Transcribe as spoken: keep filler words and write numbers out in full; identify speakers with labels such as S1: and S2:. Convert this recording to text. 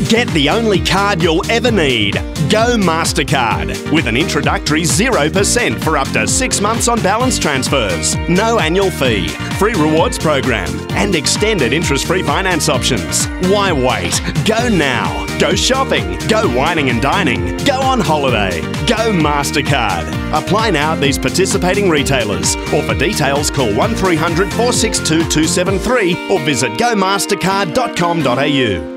S1: Get the only card you'll ever need. Go Mastercard. With an introductory zero percent for up to six months on balance transfers. No annual fee. Free rewards program. And extended interest-free finance options. Why wait? Go now. Go shopping. Go wining and dining. Go on holiday. Go Mastercard. Apply now at these participating retailers. Or for details, call one three hundred, four six two, two seven three or visit go mastercard dot com dot a u.